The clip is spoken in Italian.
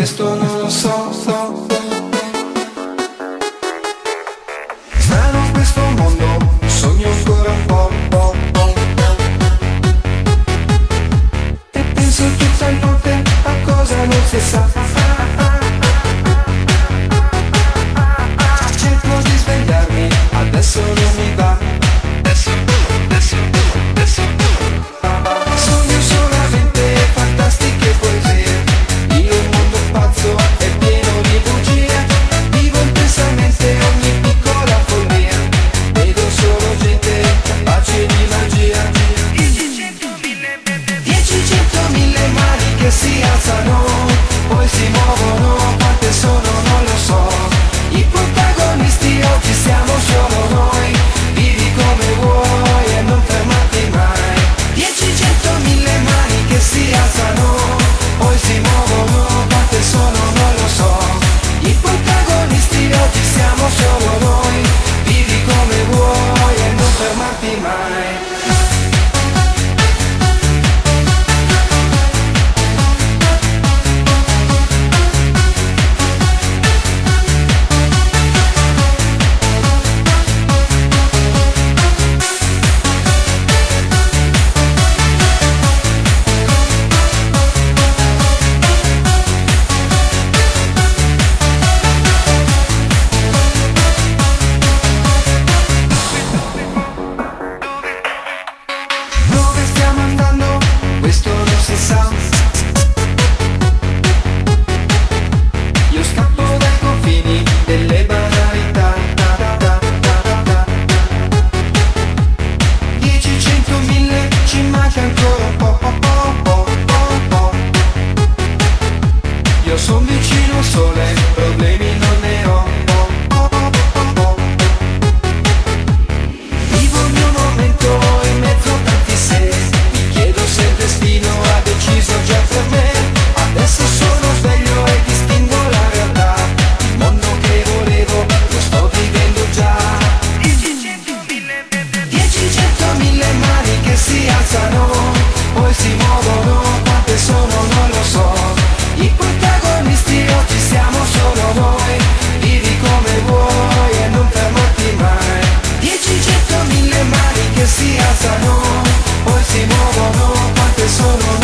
questo non lo so, strano questo mondo, sogno ancora un po', e penso tutta la notte a cosa non si sa. Cerco di svegliarmi, adesso non mi va. Sogno solamente fantastiche poesie, io un mondo pazzo e pieno di bugie, vivo intensamente ogni piccola follia, vedo solo gente capace di magia. 10, 100, 1000 mani che si alzano, poi si muovono, quante sono non lo so, i protagonisti oggi siamo solo noi, vivi come vuoi e non fermarti mai. 10, 100, 1000 mani che si alzano, poi si muovono, quante sono non lo so, i protagonisti oggi siamo solo noi, vivi come vuoi e non fermarti mai. Dove stiamo andando? Questo non si sa. Io scappo dai confini delle banalità. 10, 100, 1000, ci manca ancora un po'. Io son vicino al sole, problemi non ne ho. Vivo il mio momento in mezzo a tanti se, mi chiedo se il destino ha deciso già per me. Adesso sono sveglio e distingo la realtà, il mondo che volevo lo sto vivendo già. 10, 100, 1000 mani che si alzano, poi si muovono, quante sono non lo so, i protagonisti oggi siamo solo noi, vivi come vuoi e non fermarti mai. 10, 100, 1000 mani che si alzano, poi si muovono, quante sono